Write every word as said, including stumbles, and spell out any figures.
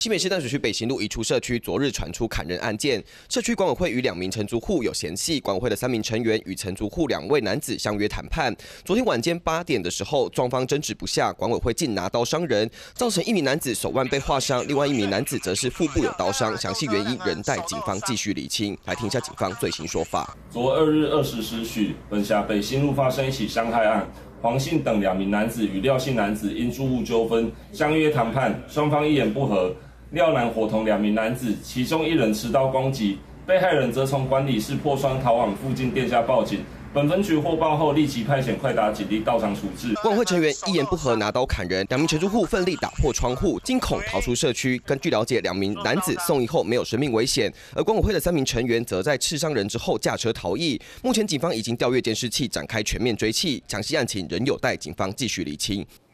新北市淡水区北新路一处社区昨日传出砍人案件，社区管委会与两名承租户有嫌隙，管委会的三名成员与承租户两位男子相约谈判。昨天晚间八点的时候，双方争执不下，管委会竟拿刀伤人，造成一名男子手腕被划伤，另外一名男子则是腹部有刀伤，详细原因仍待警方继续厘清。来听一下警方最新说法。 昨二日二十时许，本辖北新路发生一起伤害案。 黄姓等两名男子与廖姓男子因住屋纠纷相约谈判，双方一言不合，廖男伙同两名男子，其中一人持刀攻击，被害人则从管理室破窗逃往附近店家报警。本分局获报后，立即派遣快达警力到场处置。 管委会成员一言不合拿刀砍人，两名承租户奋力打破窗户，惊恐逃出社区。根据了解，两名男子送医后没有生命危险，而管委会的三名成员则在刺伤人之后驾车逃逸。目前警方已经调阅监视器，展开全面追缉，详细案情仍有待警方继续厘清。